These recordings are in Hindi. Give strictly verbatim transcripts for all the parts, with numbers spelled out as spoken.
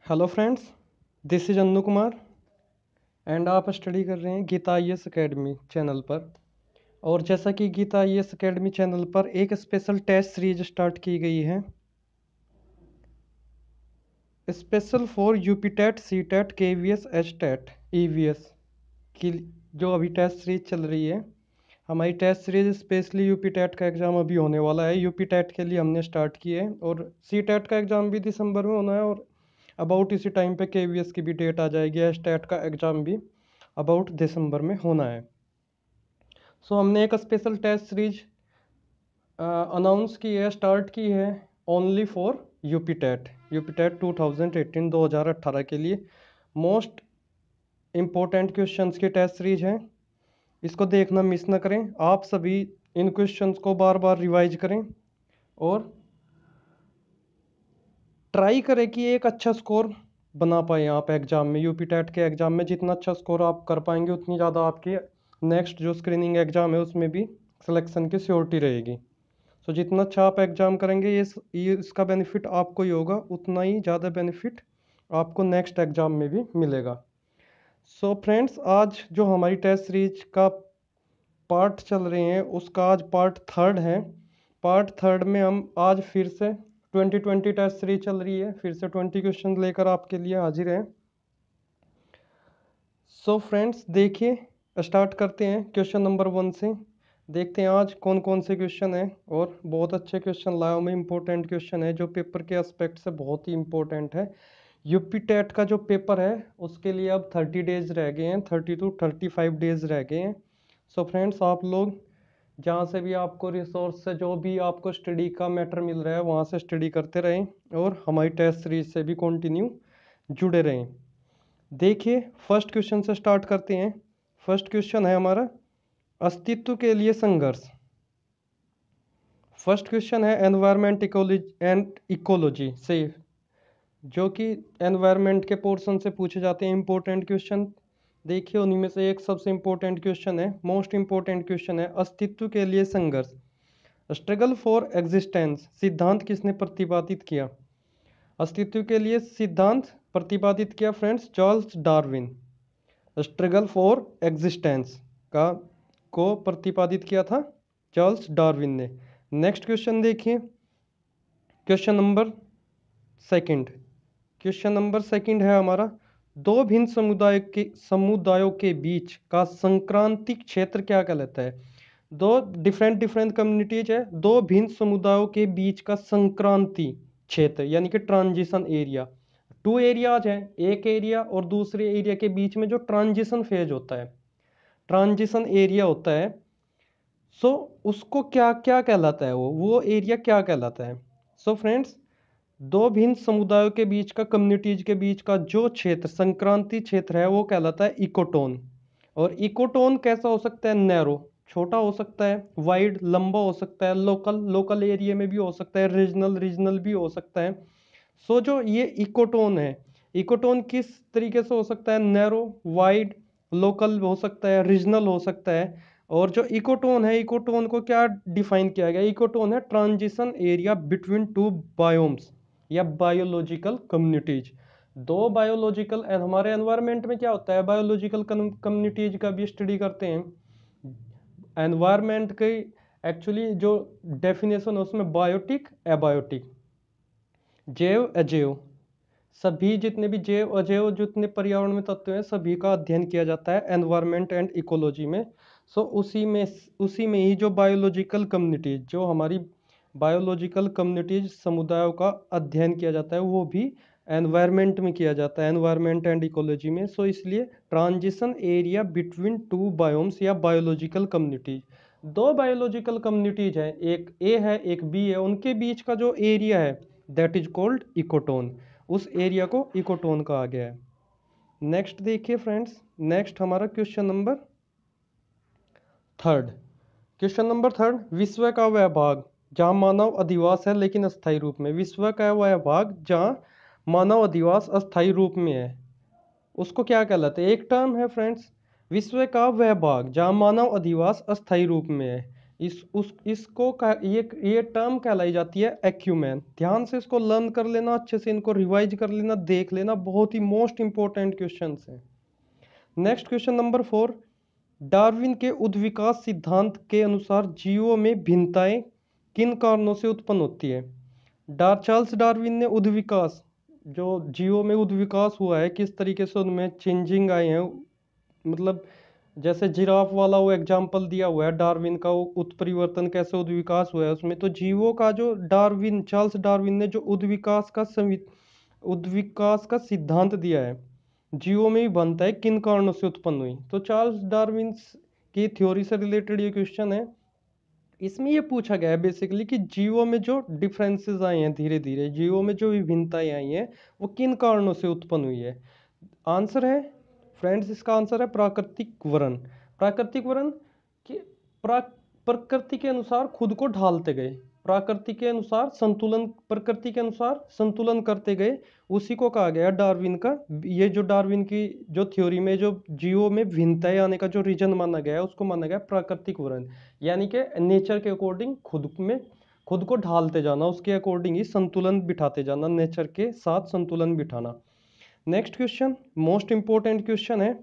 Hello friends, this is Annu Kumar and आप स्टडी कर रहे हैं Geeta I S academy channel पर। और जैसा कि Geeta I S academy channel पर एक स्पेशल टेस्ट सीरीज स्टार्ट की गई है, special for UP TET, C TET, K V S, H TET, E V S की जो अभी टेस्ट सीरीज चल रही है। हमारी test series specially UP TET का एग्ज़ाम अभी होने वाला है। यूपी टेट के लिए हमने स्टार्ट किए है और सी टेट का एग्ज़ाम भी दिसंबर में होना है और अबाउट इसी टाइम पे के वी एस की भी डेट आ जाएगी। एच टेट का एग्ज़ाम भी अबाउट दिसंबर में होना है। सो so, हमने एक स्पेशल टेस्ट सीरीज अनाउंस की है, स्टार्ट की है only for UP TET UP TET दो हज़ार अठारह के लिए। मोस्ट इम्पोर्टेंट क्वेश्चंस की टेस्ट सीरीज है, इसको देखना मिस ना करें। आप सभी इन क्वेश्चंस को बार बार रिवाइज करें और ट्राई करें कि एक अच्छा स्कोर बना पाए आप एग्ज़ाम में। यूपी टेट के एग्ज़ाम में जितना अच्छा स्कोर आप कर पाएंगे उतनी ज़्यादा आपकी नेक्स्ट जो स्क्रीनिंग एग्ज़ाम है उसमें भी सिलेक्शन की श्योरिटी रहेगी। सो जितना अच्छा आप एग्ज़ाम करेंगे ये, ये इसका बेनिफिट आपको ही होगा, उतना ही ज़्यादा बेनिफिट आपको नेक्स्ट एग्ज़ाम में भी मिलेगा। सो so फ्रेंड्स, आज जो हमारी टेस्ट सीरीज का पार्ट चल रहे हैं उसका आज पार्ट थर्ड है। पार्ट थर्ड में हम आज फिर से ट्वेंटी ट्वेंटी टेस्ट सीरीज चल रही है, फिर से ट्वेंटी क्वेश्चन लेकर आपके लिए हाजिर हैं। सो फ्रेंड्स, देखिए स्टार्ट करते हैं क्वेश्चन नंबर वन से। देखते हैं आज कौन कौन से क्वेश्चन हैं और बहुत अच्छे क्वेश्चन लाया में इम्पोर्टेंट क्वेश्चन है जो पेपर के एस्पेक्ट से बहुत ही इम्पोर्टेंट है। यूपी टेट का जो पेपर है उसके लिए अब थर्टी डेज रह गए हैं, thirty two thirty five days रह गए हैं। सो फ्रेंड्स, आप लोग जहाँ से भी आपको रिसोर्स से जो भी आपको स्टडी का मैटर मिल रहा है वहाँ से स्टडी करते रहें और हमारी टेस्ट सीरीज से भी कंटिन्यू जुड़े रहें। देखिए फर्स्ट क्वेश्चन से स्टार्ट करते हैं। फर्स्ट क्वेश्चन है हमारा अस्तित्व के लिए संघर्ष। फर्स्ट क्वेश्चन है एनवायरमेंट इकोलॉजी एंड इकोलॉजी से, जो कि एनवायरमेंट के पोर्शन से पूछे जाते हैं इंपॉर्टेंट क्वेश्चन। देखिए उन्हीं में से एक सबसे इंपॉर्टेंट क्वेश्चन है, मोस्ट इंपॉर्टेंट क्वेश्चन है अस्तित्व के लिए संघर्ष। स्ट्रगल फॉर एग्जिस्टेंस सिद्धांत किसने प्रतिपादित किया? अस्तित्व के लिए सिद्धांत प्रतिपादित किया friends Charles Darwin. Struggle for existence का को प्रतिपादित किया था चार्ल्स डार्विन ने। नेक्स्ट क्वेश्चन देखिए, question number second. Question number second है हमारा दो भिन्न समुदाय के समुदायों के बीच का संक्रांतिक क्षेत्र क्या कहलाता है? दो डिफरेंट डिफरेंट कम्युनिटीज है, दो भिन्न समुदायों के बीच का संक्रांति क्षेत्र यानी कि ट्रांजिशन एरिया। टू एरियाज हैं, एक एरिया और दूसरे एरिया के बीच में जो ट्रांजिशन फेज होता है, ट्रांजिशन एरिया होता है। सो so, उसको क्या क्या कहलाता है, वो वो एरिया क्या कहलाता है? सो so फ्रेंड्स, दो भिन्न समुदायों के बीच का, कम्युनिटीज के बीच का जो क्षेत्र संक्रांति क्षेत्र है वो कहलाता है इकोटोन। और इकोटोन कैसा हो सकता है? नैरो छोटा हो सकता है, वाइड लंबा हो सकता है, लोकल लोकल एरिया में भी हो सकता है, रीजनल रीजनल भी हो सकता है। सो जो ये इकोटोन है, इकोटोन किस तरीके से हो सकता है? नैरो, वाइड, लोकल हो सकता है, रीजनल हो सकता है। और जो इकोटोन है, इकोटोन को क्या डिफाइन किया गया? इकोटोन है transition area between two biomes या बायोलॉजिकल कम्युनिटीज। दो बायोलॉजिकल, हमारे एनवायरनमेंट में क्या होता है, बायोलॉजिकल कम्युनिटीज का भी स्टडी करते हैं। एनवायरनमेंट की एक्चुअली जो डेफिनेशन है उसमें बायोटिक, एबायोटिक, जैव अजैव, सभी जितने भी जैव अजैव जितने पर्यावरण में तत्व हैं सभी का अध्ययन किया जाता है एनवायरनमेंट एंड इकोलॉजी में। सो उसी में उसी में ही जो बायोलॉजिकल कम्युनिटीज, जो हमारी बायोलॉजिकल कम्युनिटीज समुदायों का अध्ययन किया जाता है वो भी एनवायरनमेंट में किया जाता है, एनवायरनमेंट एंड इकोलॉजी में। सो इसलिए transition area between two biomes या बायोलॉजिकल कम्युनिटीज, दो बायोलॉजिकल कम्युनिटीज है, एक ए है एक बी है, उनके बीच का जो एरिया है दैट इज कॉल्ड इकोटोन। उस एरिया को इकोटोन कहा गया है। नेक्स्ट देखिए फ्रेंड्स, नेक्स्ट हमारा question number third. Question number third, विश्व का वह भाग जहाँ मानव अधिवास है लेकिन अस्थायी रूप में। विश्व का वह भाग जहाँ मानव अधिवास अस्थायी रूप में है उसको क्या कहलाते हैं? एक टर्म है फ्रेंड्स, विश्व का वह भाग जहाँ मानव अधिवास अस्थायी रूप में है। इस उस इसको का ये ये टर्म कहलाई जाती है एक्यूमेन। ध्यान से इसको लर्न कर लेना, अच्छे से इनको रिवाइज कर लेना, देख लेना, बहुत ही मोस्ट इंपॉर्टेंट क्वेश्चंस हैं। Next question number four, Darwin के उद्विकास सिद्धांत के अनुसार जीवों में भिन्नताएं किन कारणों से उत्पन्न होती है। डार चार्ल्स डार्विन ने उद्विकास, जो जीवों में उद्विकास हुआ है, किस तरीके से उनमें चेंजिंग आए हैं, मतलब जैसे जिराफ वाला वो एग्जाम्पल दिया हुआ है डार्विन का, वो उत्परिवर्तन कैसे उद्विकास हुआ है उसमें, तो जीवों का जो डार्विन चार्ल्स डार्विन ने जो उद्विकास का संवि उद्विकास का सिद्धांत दिया है, जीवों में ही बनता है, किन कारणों से उत्पन्न हुई। तो चार्ल्स डार्विन की थ्योरी से रिलेटेड ये क्वेश्चन है। इसमें ये पूछा गया है बेसिकली कि जीवों में जो डिफरेंसेस आए हैं, धीरे धीरे जीवों में जो विभिन्नताएं आई हैं, वो किन कारणों से उत्पन्न हुई है। आंसर है फ्रेंड्स, इसका आंसर है प्राकृतिक वरण। प्राकृतिक वरण कि प्रा प्रकृति के अनुसार खुद को ढालते गए, प्रकृति के अनुसार संतुलन, प्रकृति के अनुसार संतुलन करते गए, उसी को कहा गया डार्विन का। ये जो डार्विन की जो थ्योरी में जो जीवों में भिन्नताएं आने का जो रीजन माना गया है, उसको माना गया प्राकृतिक वरण, यानी कि नेचर के अकॉर्डिंग खुद में खुद को ढालते जाना, उसके अकॉर्डिंग ही संतुलन बिठाते जाना, नेचर के साथ संतुलन बिठाना। Next question most important question है,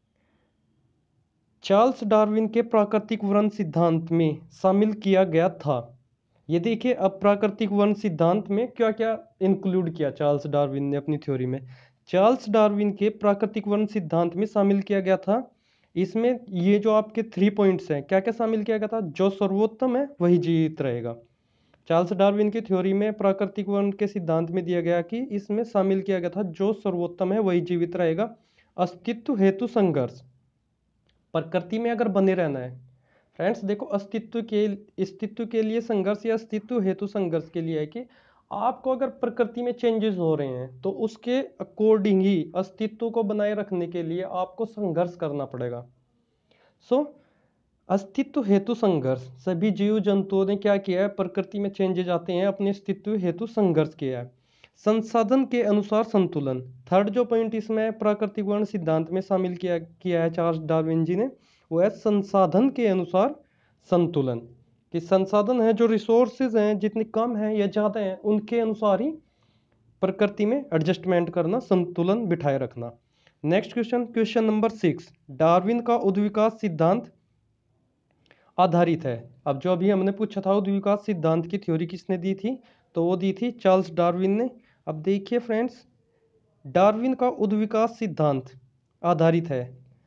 चार्ल्स डार्विन के प्राकृतिक वर्ण सिद्धांत में शामिल किया गया था। ये देखिए, अब प्राकृतिक वर्ण सिद्धांत में क्या क्या इंक्लूड किया चार्ल्स डार्विन ने अपनी थ्योरी में। चार्ल्स डार्विन के प्राकृतिक वर्ण सिद्धांत में शामिल किया गया था, इसमें ये जो आपके थ्री पॉइंट्स हैं, क्या क्या शामिल किया गया था, जो सर्वोत्तम है वही जीवित रहेगा। चार्ल्स डार्विन की थ्योरी में प्राकृतिक वर्ण के सिद्धांत में दिया गया कि इसमें शामिल किया गया था, जो सर्वोत्तम है वही जीवित रहेगा। अस्तित्व हेतु संघर्ष, प्रकृति में अगर बने रहना है फ्रेंड्स, देखो अस्तित्व के अस्तित्व के लिए संघर्ष या अस्तित्व हेतु संघर्ष के लिए है कि आपको अगर प्रकृति में चेंजेस हो रहे हैं तो उसके अकॉर्डिंग ही अस्तित्व को बनाए रखने के लिए आपको संघर्ष करना पड़ेगा। सो so, अस्तित्व हेतु संघर्ष, सभी जीव जंतुओं ने क्या किया है, प्रकृति में चेंजेस आते हैं, अपने अस्तित्व हेतु संघर्ष किया है। संसाधन के अनुसार संतुलन, थर्ड जो पॉइंट इसमें प्राकृतिक वर्ण सिद्धांत में शामिल किया किया है चार्ल्स डार्विन जी ने, वो है संसाधन के अनुसार संतुलन। कि संसाधन है, जो रिसोर्सेज हैं, जितने कम हैं या ज़्यादा हैं, उनके अनुसार ही प्रकृति में एडजस्टमेंट करना, संतुलन बिठाए रखना। Next question, question number six, Darwin का उद्विकास सिद्धांत आधारित है। अब जो अभी हमने पूछा था उद्विकास सिद्धांत की थ्योरी किसने दी थी, तो वो दी थी चार्ल्स डार्विन ने। अब देखिए फ्रेंड्स, डार्विन का उद्विकास सिद्धांत आधारित है,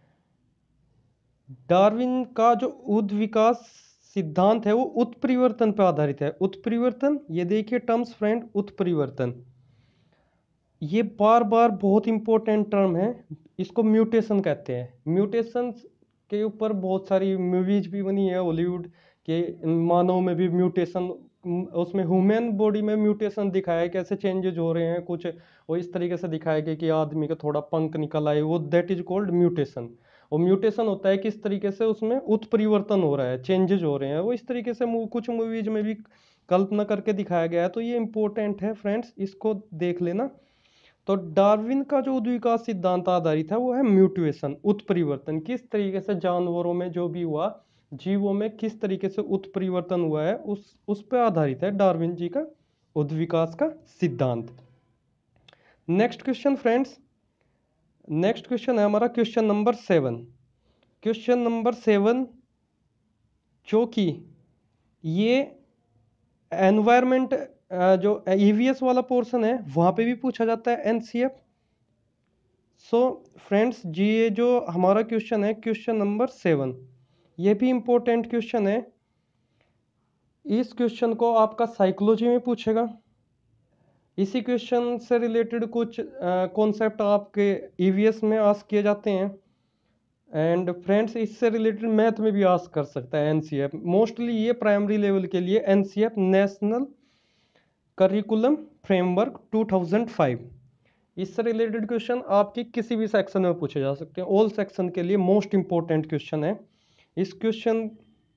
डार्विन का जो उद्विकास सिद्धांत है वो उत्परिवर्तन पर आधारित है। उत्परिवर्तन, ये देखिए टर्म्स फ्रेंड, उत्परिवर्तन, ये बार बार बहुत इंपॉर्टेंट टर्म है, इसको म्यूटेशन कहते हैं। म्यूटेशन के ऊपर बहुत सारी मूवीज भी बनी है हॉलीवुड के, मानव में भी म्यूटेशन, उसमें ह्यूमन बॉडी में म्यूटेशन दिखाया है, कैसे चेंजेज हो रहे हैं कुछ, वो इस तरीके से दिखाया गया कि आदमी का थोड़ा पंख निकल आए, वो दैट इज कॉल्ड म्यूटेशन। और म्यूटेशन होता है किस तरीके से उसमें उत्परिवर्तन हो रहा है, चेंजेज हो रहे हैं, वो इस तरीके से कुछ मूवीज में भी कल्पना करके दिखाया गया है। तो ये इंपॉर्टेंट है फ्रेंड्स, इसको देख लेना। तो डार्विन का जो उद्विकास सिद्धांत आधारित है वो है म्यूटेशन, उत्परिवर्तन, किस तरीके से जानवरों में जो भी हुआ, जीवों में किस तरीके से उत्परिवर्तन हुआ है, उस उस पर आधारित है डार्विन जी का उद्विकास का सिद्धांत। Next question friends, next question है हमारा question number seven. Question number seven जो कि ये एनवायरमेंट जो ईवीएस वाला पोर्शन है वहाँ पे भी पूछा जाता है, एनसीएफ। सो फ्रेंड्स जी, ये जो हमारा क्वेश्चन है क्वेश्चन नंबर सेवन, ये भी इंपॉर्टेंट क्वेश्चन है। इस क्वेश्चन को आपका साइकोलॉजी में पूछेगा, इसी क्वेश्चन से रिलेटेड कुछ कॉन्सेप्ट आपके ईवीएस में आस्क किए जाते हैं, एंड फ्रेंड्स इससे रिलेटेड मैथ में भी आस्क कर सकता है एनसीएफ। मोस्टली ये प्राइमरी लेवल के लिए NCF, national curriculum framework two thousand five, इससे रिलेटेड क्वेश्चन आपके किसी भी सेक्शन में पूछे जा सकते हैं, ऑल सेक्शन के लिए मोस्ट इंपॉर्टेंट क्वेश्चन है। इस क्वेश्चन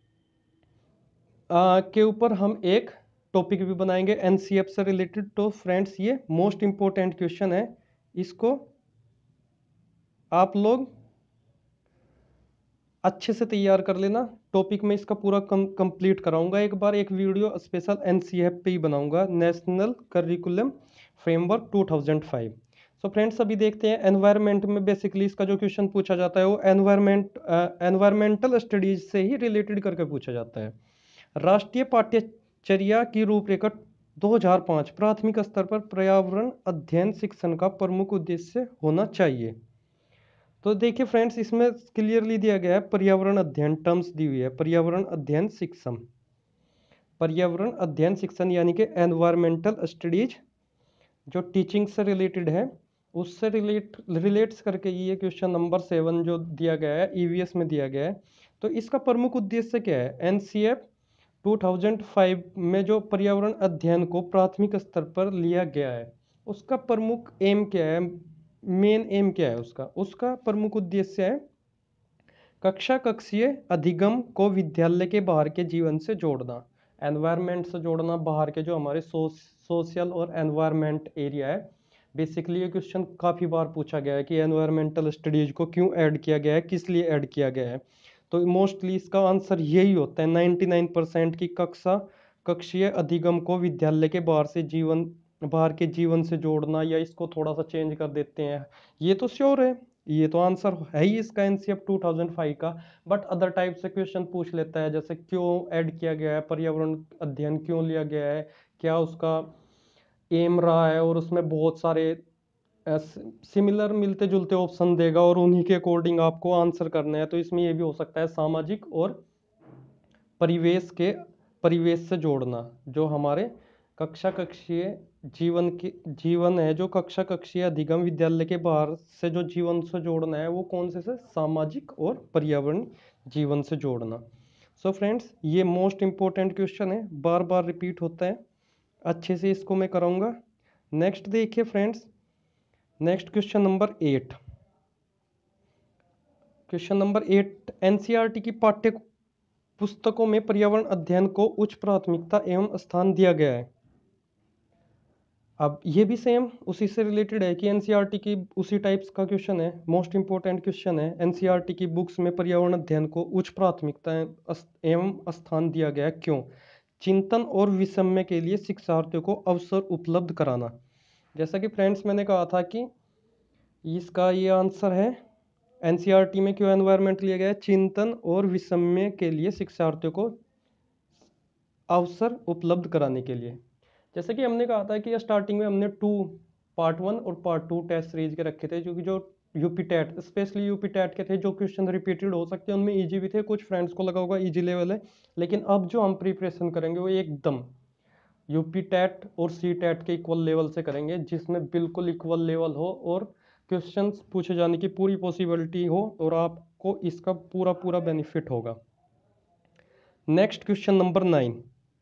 के ऊपर हम एक टॉपिक भी बनाएंगे एनसीएफ से रिलेटेड। तो फ्रेंड्स ये मोस्ट इंपॉर्टेंट क्वेश्चन है, इसको आप लोग अच्छे से तैयार कर लेना। टॉपिक में इसका पूरा कम कंप्लीट कराऊंगा एक बार, एक वीडियो स्पेशल एनसीईआरटी पे ही बनाऊंगा, national curriculum framework two thousand five. So friends अभी देखते हैं एनवायरनमेंट में बेसिकली इसका जो क्वेश्चन पूछा जाता है वो एनवायरनमेंट एनवायरमेंटल स्टडीज से ही रिलेटेड करके पूछा जाता है। राष्ट्रीय पाठ्यचर्या की रूपरेखा दो हज़ार पाँच प्राथमिक स्तर पर पर्यावरण अध्ययन शिक्षण का प्रमुख उद्देश्य होना चाहिए। तो देखिए फ्रेंड्स इसमें क्लियरली दिया गया है पर्यावरण अध्ययन, टर्म्स दी हुई है पर्यावरण अध्ययन शिक्षण। पर्यावरण अध्ययन शिक्षण यानी कि एनवायरमेंटल स्टडीज जो टीचिंग से रिलेटेड है उससे रिलेट रिलेट्स करके ये क्वेश्चन नंबर सेवन जो दिया गया है ईवीएस में दिया गया है। तो इसका प्रमुख उद्देश्य क्या है? एनसीएफ टू थाउजेंड फाइव में जो पर्यावरण अध्ययन को प्राथमिक स्तर पर लिया गया है उसका प्रमुख एम क्या है, मेन एम क्या है उसका? उसका प्रमुख उद्देश्य है कक्षा कक्षीय अधिगम को विद्यालय के बाहर के जीवन से जोड़ना, एनवायरनमेंट से जोड़ना, बाहर के जो हमारे सो, सोशल और एनवायरनमेंट एरिया है। बेसिकली ये क्वेश्चन काफ़ी बार पूछा गया है कि एनवायरमेंटल स्टडीज को क्यों ऐड किया गया है, किस लिए ऐड किया गया है। तो मोस्टली इसका आंसर यही होता है नाइन्टी नाइन परसेंट की कक्षा कक्षीय अधिगम को विद्यालय के बाहर से जीवन बाहर के जीवन से जोड़ना, या इसको थोड़ा सा चेंज कर देते हैं, ये तो श्योर है, ये तो आंसर है ही इसका एनसीएफ टू थाउजेंड फाइव का। बट अदर टाइप से क्वेश्चन पूछ लेता है जैसे क्यों ऐड किया गया है, पर्यावरण अध्ययन क्यों लिया गया है, क्या उसका एम रहा है, और उसमें बहुत सारे सिमिलर मिलते जुलते ऑप्शन देगा और उन्हीं के अकॉर्डिंग आपको आंसर करना है। तो इसमें ये भी हो सकता है सामाजिक और परिवेश के परिवेश से जोड़ना, जो हमारे कक्षा कक्षीय जीवन के जीवन है, जो कक्षा कक्षीय अधिगम विद्यालय के बाहर से जो जीवन से जोड़ना है वो कौन से से सामाजिक और पर्यावरण जीवन से जोड़ना। सो फ्रेंड्स ये मोस्ट इंपॉर्टेंट क्वेश्चन है, बार बार रिपीट होता है, अच्छे से इसको मैं कराऊंगा। नेक्स्ट देखिए friends, next question number eight. Question number eight, NCERT की पाठ्य पुस्तकों में पर्यावरण अध्ययन को उच्च प्राथमिकता एवं स्थान दिया गया है। अब ये भी सेम उसी से रिलेटेड है कि एनसीईआरटी की उसी टाइप्स का क्वेश्चन है, मोस्ट इंपॉर्टेंट क्वेश्चन है। एनसीईआरटी की बुक्स में पर्यावरण अध्ययन को उच्च प्राथमिकता एवं स्थान दिया गया, क्यों? चिंतन और विषम्य के लिए शिक्षार्थियों को अवसर उपलब्ध कराना। जैसा कि फ्रेंड्स मैंने कहा था कि इसका ये आंसर है एनसीईआरटी में क्यों एनवायरनमेंट लिया गया है, चिंतन और विषम्य के लिए शिक्षार्थियों को अवसर उपलब्ध कराने के लिए। जैसे कि हमने कहा था कि स्टार्टिंग में हमने टू पार्ट वन और पार्ट टू टेस्ट सीरीज के रखे थे, क्योंकि जो UP TET specially UP TET के थे, जो क्वेश्चन रिपीटेड हो सकते हैं उनमें इजी भी थे, कुछ फ्रेंड्स को लगा होगा इजी लेवल है, लेकिन अब जो हम प्रिपरेशन करेंगे वो एकदम यूपी टेट और सी टेट के इक्वल लेवल से करेंगे, जिसमें बिल्कुल इक्वल लेवल हो और क्वेश्चंस पूछे जाने की पूरी पॉसिबिलिटी हो और आपको इसका पूरा पूरा बेनिफिट होगा। नेक्स्ट क्वेश्चन नंबर नाइन,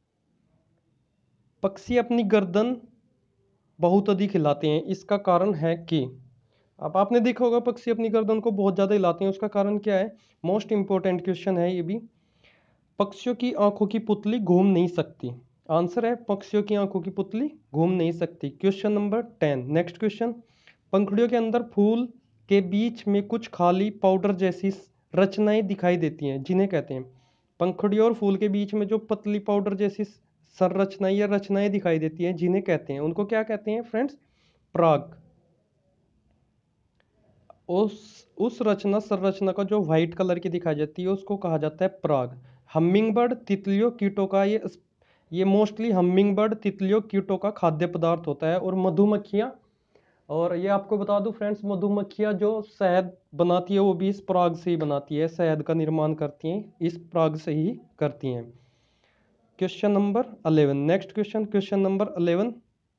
पक्षी अपनी गर्दन बहुत अधिक हिलाते हैं, इसका कारण है कि? अब आपने देखा होगा पक्षी अपनी गर्दन को बहुत ज़्यादा हिलाते हैं, उसका कारण क्या है? मोस्ट इंपॉर्टेंट क्वेश्चन है ये भी। पक्षियों की आंखों की पुतली घूम नहीं सकती, आंसर है पक्षियों की आंखों की पुतली घूम नहीं सकती। Question number ten, next question, पंखुड़ियों के अंदर फूल के बीच में कुछ खाली पाउडर जैसी रचनाएं दिखाई देती हैं, जिन्हें कहते हैं? पंखुड़ियों और फूल के बीच में जो पतली पाउडर जैसी संरचनाएं या रचनाएं दिखाई देती हैं, जिन्हें कहते हैं, उनको क्या कहते हैं फ्रेंड्स? पराग। उस उस रचना संरचना का जो व्हाइट कलर की दिखाई जाती है उसको कहा जाता है पराग। हमिंग बर्ड, तितलियों, कीटों का ये ये मोस्टली हमिंग बर्ड, तितलियों, कीटों का खाद्य पदार्थ होता है। और मधुमक्खियाँ, और ये आपको बता दूं फ्रेंड्स, मधुमक्खियाँ जो शहद बनाती है वो भी इस पराग से ही बनाती है, शहद का निर्माण करती हैं इस पराग से ही करती हैं। Question number eleven, next question, question number eleven,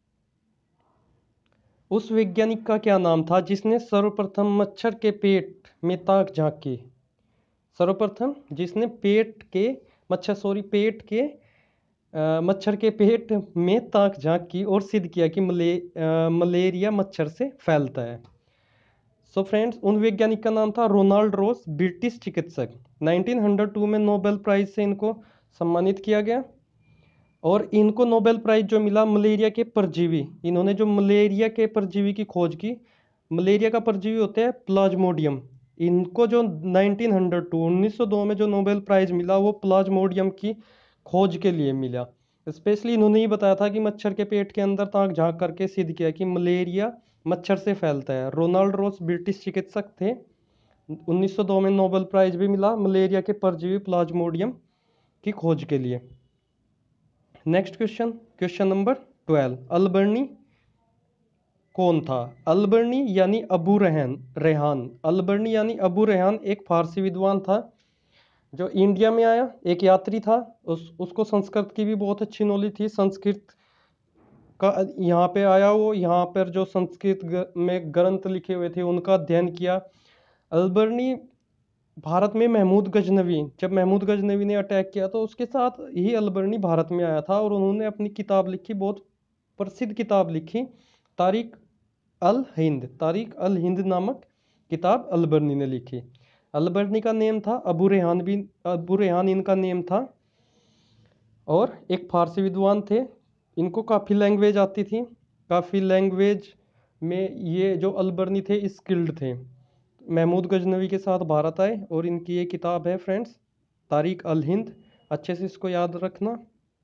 उस वैज्ञानिक का क्या नाम था जिसने सर्वप्रथम मच्छर के पेट में ताक झांकी? सर्वप्रथम जिसने पेट के मच्छर सॉरी पेट के आ, मच्छर के पेट में ताक झांक की और सिद्ध किया कि मले, आ, मलेरिया मच्छर से फैलता है। सो so फ्रेंड्स उन वैज्ञानिक का नाम था रोनाल्ड रोस, ब्रिटिश चिकित्सक। नाइनटीन हंड्रेड टू में नोबेल प्राइज से इनको सम्मानित किया गया और इनको नोबेल प्राइज जो मिला मलेरिया के परजीवी, इन्होंने जो मलेरिया के परजीवी की खोज की, मलेरिया का परजीवी होता है प्लाज्मोडियम, इनको जो नाइनटीन हंड्रेड टू उन्नीस सौ दो में जो नोबेल प्राइज मिला वो प्लाज्मोडियम की खोज के लिए मिला। स्पेशली इन्होंने ही बताया था कि मच्छर के पेट के अंदर ताक झांक करके सिद्ध किया कि मलेरिया मच्छर से फैलता है। रोनाल्ड रोस ब्रिटिश चिकित्सक थे, उन्नीस सौ दो में नोबेल प्राइज भी मिला मलेरिया के परजीवी प्लाज्मोडियम की खोज के लिए। Next question, question number twelve, अल्बर्नी कौन था? अल्बर्नी यानी अबू रेहान रेहान अल्बर्नी यानी अबू रेहान एक फारसी विद्वान था जो इंडिया में आया, एक यात्री था। उस उसको संस्कृत की भी बहुत अच्छी नॉलेज थी। संस्कृत का यहाँ पे आया, वो यहाँ पर जो संस्कृत में ग्रंथ लिखे हुए थे उनका अध्ययन किया। अल्बर्नी भारत में महमूद गजनवी, जब महमूद गजनवी ने अटैक किया तो उसके साथ ही अल्बर्नी भारत में आया था और उन्होंने अपनी किताब लिखी, बहुत प्रसिद्ध किताब लिखी, तारीख अल हिंद तारीख अल हिंद नामक किताब अल्बर्नी ने लिखी। अल्बर्नी का नेम था अबू रेहान भी अबू रेहान इनका नेम था और एक फारसी विद्वान थे। इनको काफ़ी लैंग्वेज आती थी, काफ़ी लैंग्वेज में ये जो अल्बर्नी थे स्किल्ड थे। महमूद गजनवी के साथ भारत आए और इनकी ये किताब है फ्रेंड्स तारीख अल हिंद। अच्छे से इसको याद रखना,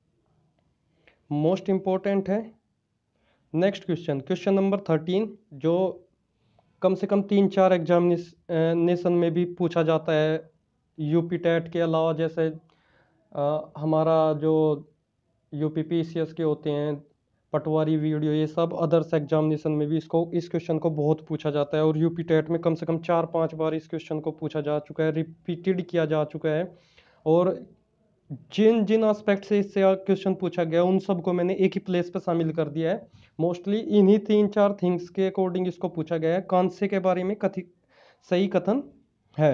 मोस्ट इम्पोर्टेंट है। Next question, question number thirteen, जो कम से कम तीन चार एग्जामिनेशन में भी पूछा जाता है यूपी टेट के अलावा। जैसे आ, हमारा जो यूपी पीसीएस के होते हैं, पटवारी वीडियो, ये सब अदर्स एग्जामिनेशन में भी इसको इस क्वेश्चन को बहुत पूछा जाता है और यूपी टेट में कम से कम चार पांच बार इस क्वेश्चन को पूछा जा चुका है, रिपीटेड किया जा चुका है। और जिन जिन एस्पेक्ट से इससे क्वेश्चन पूछा गया उन सबको मैंने एक ही प्लेस पे शामिल कर दिया है। मोस्टली इन्हीं तीन चार थिंग्स के अकॉर्डिंग इसको पूछा गया है। कांसे के बारे में कथित सही कथन है।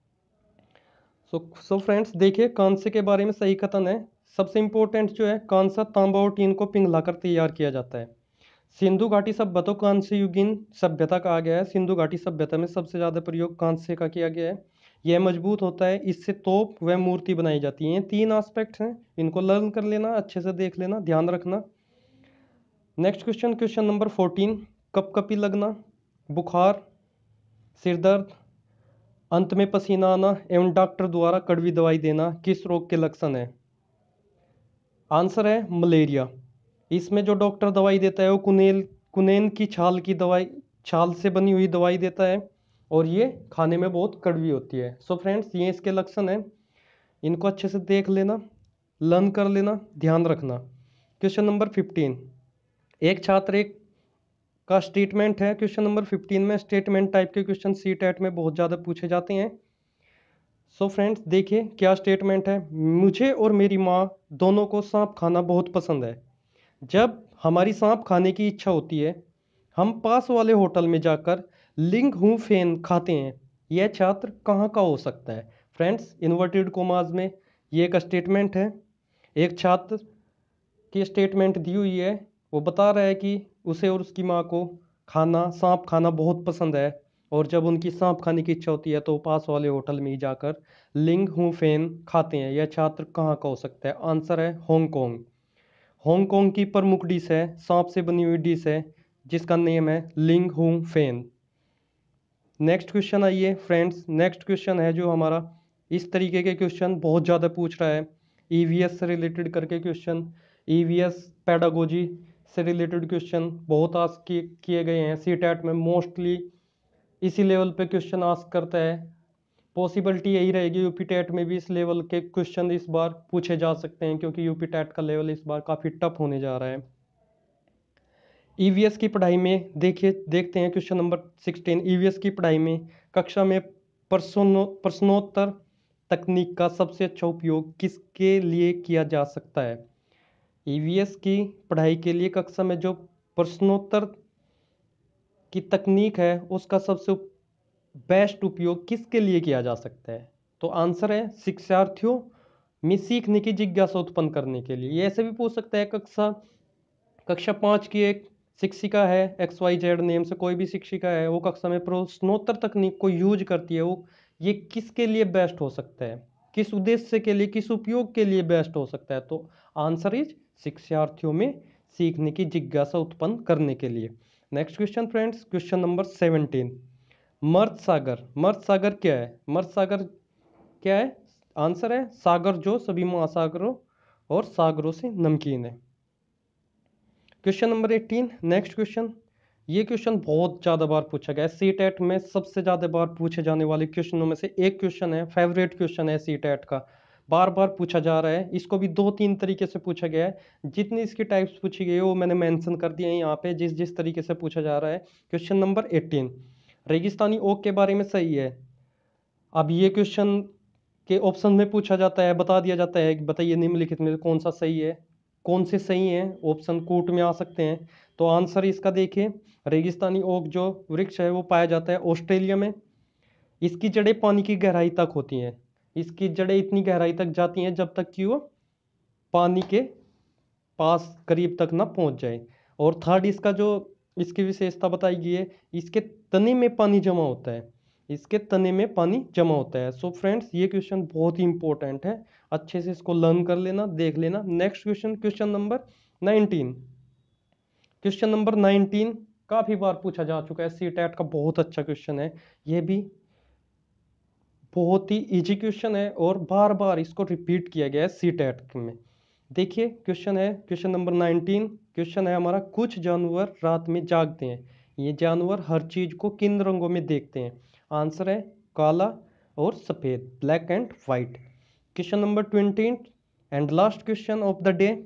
सो सो फ्रेंड्स देखिए, कांसे के बारे में सही कथन है। सबसे इंपॉर्टेंट जो है, कांसा, तांबा और टीन को पिघलाकर तैयार किया जाता है। सिंधु घाटी सभ्यता को कांस्य युगीन सभ्यता कहा गया है। सिंधु घाटी सभ्यता में सबसे ज़्यादा प्रयोग कांस्य का किया गया है। यह मजबूत होता है, इससे तोप व मूर्ति बनाई जाती है। ये तीन एस्पेक्ट्स हैं, इनको लर्न कर लेना, अच्छे से देख लेना, ध्यान रखना। Next question, question number fourteen, कपकपी लगना, बुखार, सिर दर्द, अंत में पसीना आना एवं डॉक्टर द्वारा कड़वी दवाई देना किस रोग के लक्षण है? आंसर है मलेरिया। इसमें जो डॉक्टर दवाई देता है वो कुनेल कुनेन की छाल की दवाई, छाल से बनी हुई दवाई देता है और ये खाने में बहुत कड़वी होती है। सो फ्रेंड्स ये इसके लक्षण हैं, इनको अच्छे से देख लेना, लर्न कर लेना, ध्यान रखना। क्वेश्चन नंबर फिफ्टीन, एक छात्र एक का स्टेटमेंट है। क्वेश्चन नंबर फिफ्टीन में स्टेटमेंट टाइप के क्वेश्चन सी टेट में बहुत ज़्यादा पूछे जाते हैं। सो फ्रेंड्स देखिए क्या स्टेटमेंट है, मुझे और मेरी माँ दोनों को सांप खाना बहुत पसंद है। जब हमारी सांप खाने की इच्छा होती है हम पास वाले होटल में जाकर लिंग हूँ फेन खाते हैं। यह छात्र कहाँ का हो सकता है? फ्रेंड्स इन्वर्टेड कोमाज में ये एक स्टेटमेंट है, एक छात्र की स्टेटमेंट दी हुई है। वो बता रहा है कि उसे और उसकी माँ को खाना सांप खाना बहुत पसंद है और जब उनकी सांप खाने की इच्छा होती है तो पास वाले होटल में ही जाकर लिंग हूँ फेन खाते हैं। यह छात्र कहाँ का हो सकता है? आंसर है हांगकांग। हांगकांग की प्रमुख डिश है, सांप से बनी हुई डिश है जिसका नेम है लिंग हूँ फेन। नेक्स्ट क्वेश्चन आइए फ्रेंड्स, नेक्स्ट क्वेश्चन है जो हमारा, इस तरीके के क्वेश्चन बहुत ज़्यादा पूछ रहा है ईवीएस से रिलेटेड करके क्वेश्चन, ईवीएस पेडागोजी से रिलेटेड क्वेश्चन बहुत आस्क किए किए गए हैं सी टेट में। मोस्टली इसी लेवल पे क्वेश्चन आस्क करता है, पॉसिबिलिटी यही रहेगी यूपी टेट में भी इस लेवल के क्वेश्चन इस बार पूछे जा सकते हैं क्योंकि यूपी टेट का लेवल इस बार काफ़ी टफ होने जा रहा है। ईवीएस की पढ़ाई में देखिए देखते हैं क्वेश्चन नंबर सिक्सटीन, ईवीएस की पढ़ाई में कक्षा में प्रश्नो प्रश्नोत्तर तकनीक का सबसे अच्छा उपयोग किसके लिए किया जा सकता है? ईवीएस की पढ़ाई के लिए कक्षा में जो प्रश्नोत्तर की तकनीक है उसका सबसे बेस्ट उपयोग किसके लिए किया जा सकता है? तो आंसर है शिक्षार्थियों में सीखने की जिज्ञासा उत्पन्न करने के लिए। ये ऐसे भी पूछ सकता है, कक्षा कक्षा पाँच की एक शिक्षिका है, एक्स वाई जेड नेम से कोई भी शिक्षिका है, वो कक्षा में प्रश्नोत्तर तकनीक को यूज करती है, वो ये किसके लिए बेस्ट हो सकता है, किस उद्देश्य के लिए, किस उपयोग के लिए बेस्ट हो सकता है? तो आंसर इज शिक्षार्थियों में सीखने की जिज्ञासा उत्पन्न करने के लिए। Next question friends, question number seventeen, मर्द सागर, मर्द सागर क्या है? मर्द सागर क्या है? आंसर है सागर जो सभी महासागरों और सागरों से नमकीन है। Question number eighteen, next question. ये क्वेश्चन बहुत ज़्यादा बार पूछा गया है, सी टेट में सबसे ज़्यादा बार पूछे जाने वाले क्वेश्चनों में से एक क्वेश्चन है, फेवरेट क्वेश्चन है सी टेट का, बार बार पूछा जा रहा है। इसको भी दो तीन तरीके से पूछा गया है, जितनी इसकी टाइप्स पूछी गई है वो मैंने मेंशन कर दिया है यहाँ पे, जिस जिस तरीके से पूछा जा रहा है। क्वेश्चन नंबर एटीन, रेगिस्तानी ओक के बारे में सही है। अब ये क्वेश्चन के ऑप्शन में पूछा जाता है, बता दिया जाता है कि बताइए निम्नलिखित में से कौन सा सही है, कौन से सही हैं, ऑप्शन कूट में आ सकते हैं। तो आंसर इसका देखिए, रेगिस्तानी ओक जो वृक्ष है वो पाया जाता है ऑस्ट्रेलिया में। इसकी जड़ें पानी की गहराई तक होती हैं, इसकी जड़ें इतनी गहराई तक जाती हैं जब तक कि वो पानी के पास करीब तक ना पहुंच जाए। और थर्ड इसका जो इसकी विशेषता बताई गई है, इसके तने में पानी जमा होता है, इसके तने में पानी जमा होता है। सो फ्रेंड्स ये क्वेश्चन बहुत ही इंपॉर्टेंट है, अच्छे से इसको लर्न कर लेना, देख लेना। Next question, question number nineteen. Question number nineteen काफ़ी बार पूछा जा चुका है, सी टेट का बहुत अच्छा क्वेश्चन है, ये भी बहुत ही इजी क्वेश्चन है और बार बार इसको रिपीट किया गया है सी टेट में। देखिए क्वेश्चन है, क्वेश्चन नंबर नाइनटीन, क्वेश्चन है हमारा, कुछ जानवर रात में जागते हैं, ये जानवर हर चीज को किन रंगों में देखते हैं? आंसर है काला और सफेद, black and white. Question number twenty and last question of the day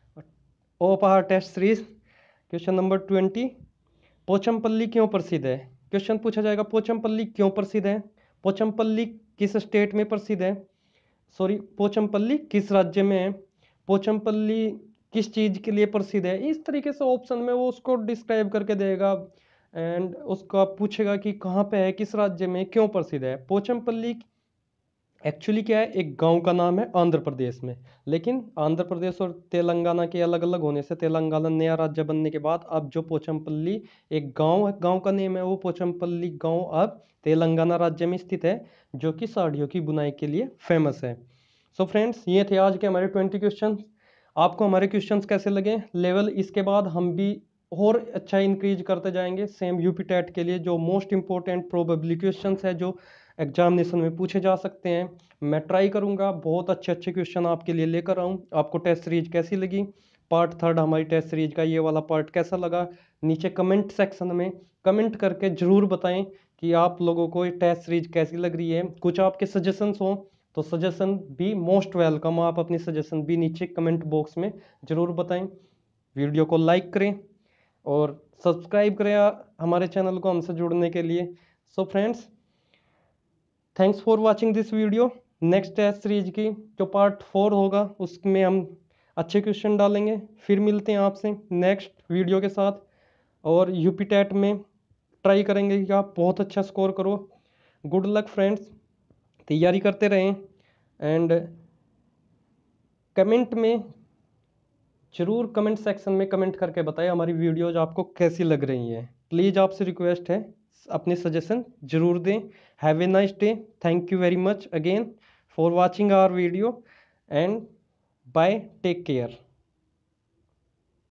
of our test series, question number twenty, Pochampally क्यों प्रसिद्ध है? क्वेश्चन पूछा जाएगा पोचमपल्ली क्यों प्रसिद्ध है, पोचमपल्ली किस स्टेट में प्रसिद्ध है, सॉरी पोचमपल्ली किस राज्य में है, पोचमपल्ली किस चीज़ के लिए प्रसिद्ध है। इस तरीके से ऑप्शन में वो उसको डिस्क्राइब करके देगा एंड उसका पूछेगा कि कहाँ पे है, किस राज्य में, क्यों प्रसिद्ध है। पोचमपल्ली एक्चुअली क्या है, एक गांव का नाम है आंध्र प्रदेश में, लेकिन आंध्र प्रदेश और तेलंगाना के अलग अलग होने से तेलंगाना नया राज्य बनने के बाद अब जो पोचमपल्ली एक गांव है, गांव का नेम है, वो पोचमपल्ली गांव अब तेलंगाना राज्य में स्थित है, जो कि साड़ियों की बुनाई के लिए फेमस है। सो so फ्रेंड्स ये थे आज के हमारे ट्वेंटी क्वेश्चन। आपको हमारे क्वेश्चंस कैसे लगे? लेवल इसके बाद हम भी और अच्छा इंक्रीज करते जाएंगे सेम यूपी टेट के लिए, जो मोस्ट इंपॉर्टेंट प्रोबेबली क्वेश्चंस है जो एग्जामिनेशन में पूछे जा सकते हैं। मैं ट्राई करूंगा बहुत अच्छे अच्छे क्वेश्चन आपके लिए लेकर आऊं। आपको टेस्ट सीरीज कैसी लगी, पार्ट थर्ड हमारी टेस्ट सीरीज का ये वाला पार्ट कैसा लगा, नीचे कमेंट सेक्शन में कमेंट करके ज़रूर बताएं कि आप लोगों को ये टेस्ट सीरीज कैसी लग रही है। कुछ आपके सजेशंस हों तो सजेशन भी मोस्ट वेलकम, आप अपनी सजेशन भी नीचे कमेंट बॉक्स में ज़रूर बताएं। वीडियो को लाइक करें और सब्सक्राइब करें हमारे चैनल को हमसे जुड़ने के लिए। So friends thanks for watching this video. Next test series की जो पार्ट फोर होगा उसमें हम अच्छे क्वेश्चन डालेंगे। फिर मिलते हैं आपसे नेक्स्ट वीडियो के साथ, और यूपी टेट में ट्राई करेंगे कि आप बहुत अच्छा स्कोर करो। गुड लक फ्रेंड्स, तैयारी करते रहें एंड कमेंट में ज़रूर कमेंट सेक्शन में कमेंट करके बताएं हमारी वीडियोज आपको कैसी लग रही हैं। प्लीज़ आपसे रिक्वेस्ट है अपने सजेशन ज़रूर दें। Have a nice day, thank you very much again for watching our video and bye, take care.